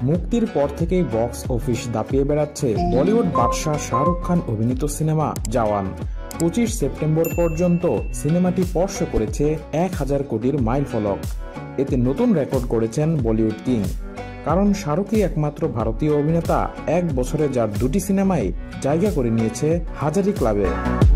মুক্তির পর থেকেই বক্স অফিস দাপিয়ে বেড়াচ্ছে বলিউড বাদশাহ শাহরুখ খান অভিনীত সিনেমা জওয়ান। 25 সেপ্টেম্বর পর্যন্ত সিনেমাটি স্পর্শ করেছে 1000 কোটির মাইলফলক। এতে নতুন রেকর্ড করেছেন বলিউড কিং। কারণ শাহরুখই একমাত্র ভারতীয় অভিনেতা এক বছরে যার 2টি সিনেমায় জায়গা করে নিয়েছে হাজারি ক্লাবে।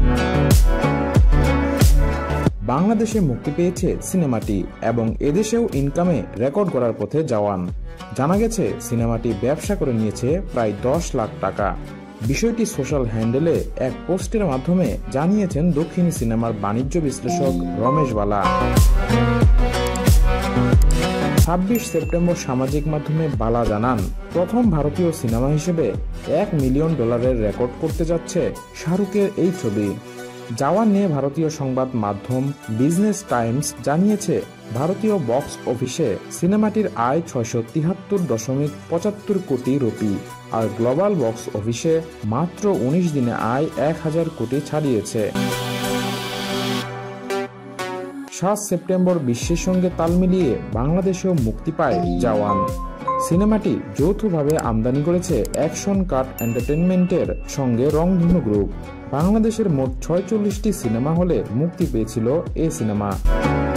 বাংলাদেশে মুক্তি পেয়েছে সিনেমাটি এবং এদেশেও ইনকামে রেকর্ড করার পথে জওয়ান। জানা গেছে সিনেমাটি ব্যবসা করে নিয়েছে প্রায় 10 লাখ টাকা। বিষয়টি সোশ্যাল হ্যান্ডেলে এক পোস্টের মাধ্যমে জানিয়েছেন দক্ষিণী সিনেমার বাণিজ্য বিশ্লেষক রমেশ বালা। 26 সেপ্টেম্বর সামাজিক মাধ্যমে বালা জানান, প্রথম ভারতীয় সিনেমা হিসেবে $1 মিলিয়ন রেকর্ড করতে যাচ্ছে শাহরুখের এই ছবি। জওয়ান নিয়ে ভারতীয় সংবাদ মাধ্যম বিজনেস টাইমস জানিয়েছে, ভারতীয় বক্স অফিসে সিনেমাটির আয় 673.75 কোটি রুপি আর গ্লোবাল বক্স অফিসে মাত্র 19 দিনে আয় 1000 কোটি ছাড়িয়েছে। 7 সেপ্টেম্বর বিশ্বের সঙ্গে তাল মিলিয়ে বাংলাদেশেও মুক্তি পায় জওয়ান। সিনেমাটি যৌথভাবে আমদানি করেছে অ্যাকশন কাট এন্টারটেইনমেন্টের সঙ্গে রংধনু গ্রুপ। বাংলাদেশের মোট 46টি সিনেমা হলে মুক্তি পেয়েছিল এই সিনেমা।